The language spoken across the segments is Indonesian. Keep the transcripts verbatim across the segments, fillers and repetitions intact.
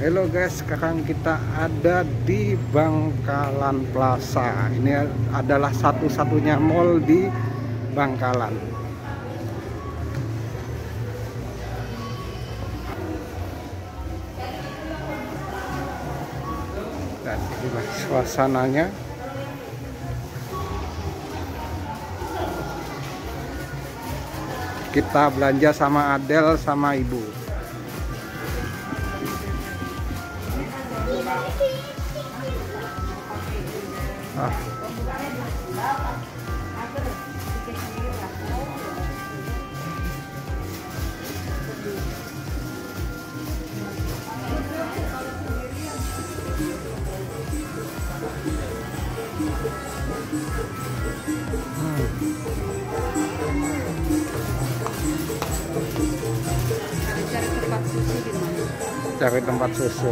Halo guys, sekarang kita ada di Bangkalan Plaza. Ini adalah satu-satunya mall di Bangkalan. Dan inilah suasananya. Kita belanja sama Adel sama ibu. Ah. Hmm. Cari tempat susu.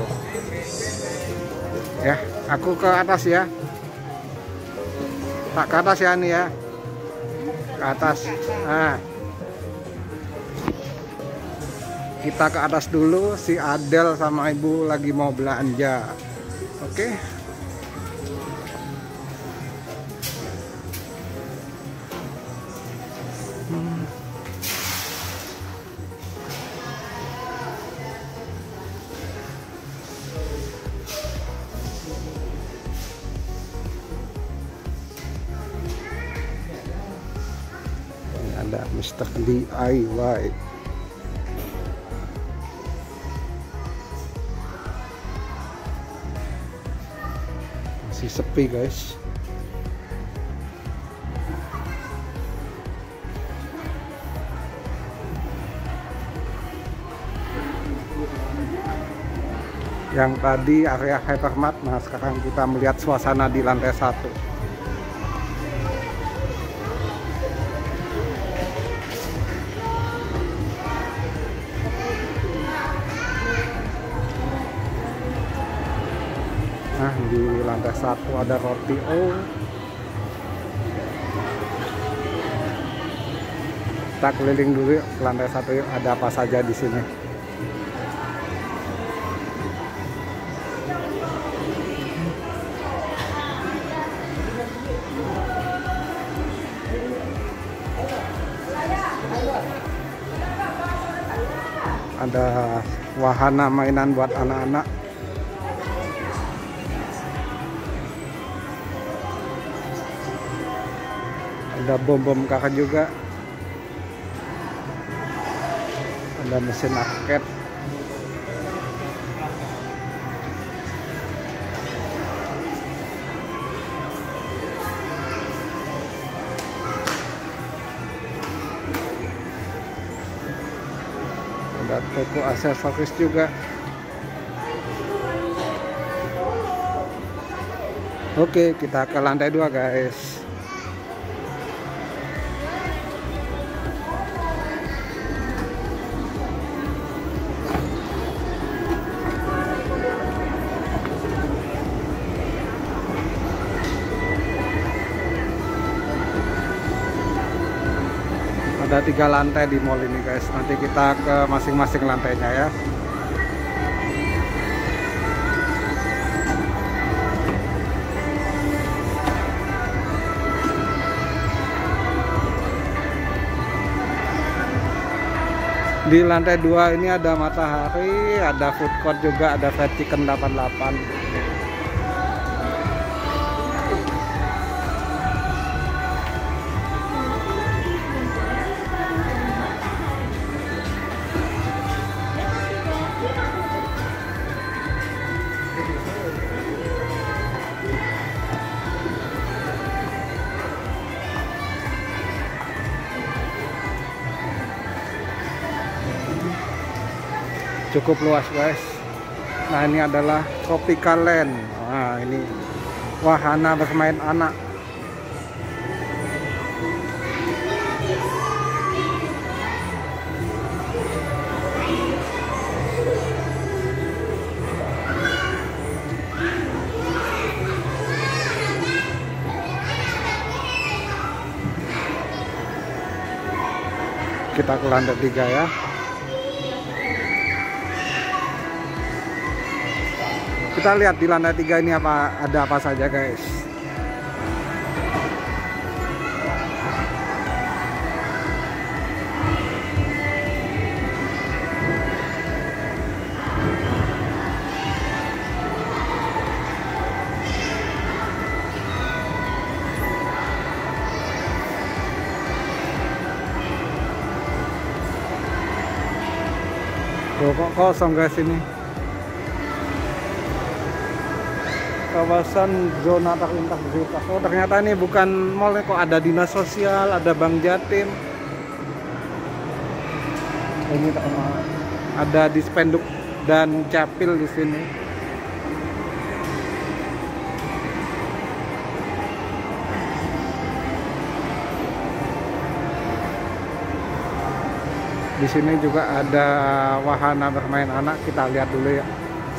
Ya, aku ke atas ya. Tak ke atas ya nih ya. Ke atas. Nah. Kita ke atas dulu, si Adel sama ibu lagi mau belanja. Oke. Hmm. Ada Mister D I Y. Masih sepi guys. Yang tadi area hypermart, nah sekarang kita melihat suasana di lantai satu. Nah, di lantai satu ada roti O. Kita keliling dulu yuk ke lantai satu yuk, ada apa saja di sini. Ada wahana mainan buat anak-anak. Ada bom-bom kakak juga. Ada mesin arcade. Ada toko aksesoris juga. Oke, kita ke lantai dua guys. Ada tiga lantai di mall ini guys. Nanti kita ke masing-masing lantainya ya. Di lantai dua ini ada Matahari, ada food court juga, ada fried chicken delapan delapan. Cukup luas guys. Nah, ini adalah Tropical Land. Nah, ini wahana bermain anak. Kita ke lantai tiga ya. Kita lihat di lantai tiga ini apa ada apa saja guys. Tuh, kok kosong guys ini. Kawasan zona terlintas prioritas. Oh ternyata ini bukan mall, kok ada dinas sosial, ada Bank Jatim. Ini ada Dispenduk dan Capil di sini. Di sini juga ada wahana bermain anak, kita lihat dulu ya.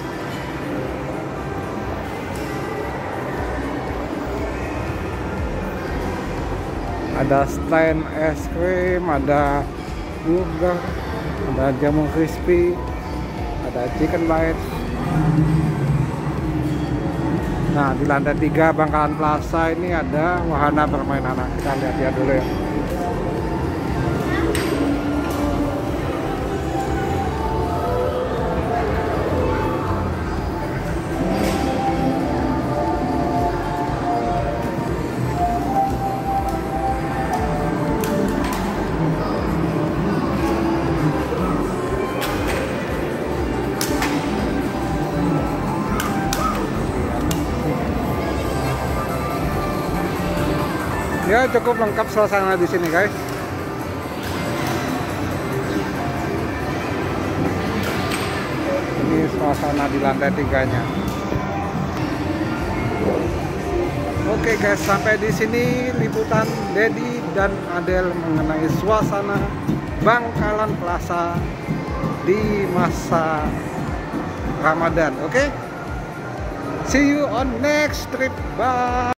Ada stand es krim, ada burger, ada jamu crispy, ada chicken bites. Nah di lantai tiga Bangkalan Plaza ini ada wahana bermain anak, kita lihat ya dulu ya. Ya cukup lengkap suasana di sini guys. Ini suasana di lantai tiganya. Oke guys, sampai di sini liputan Dedi dan Adel mengenai suasana Bangkalan Plaza di masa Ramadan. Oke, see you on next trip. Bye.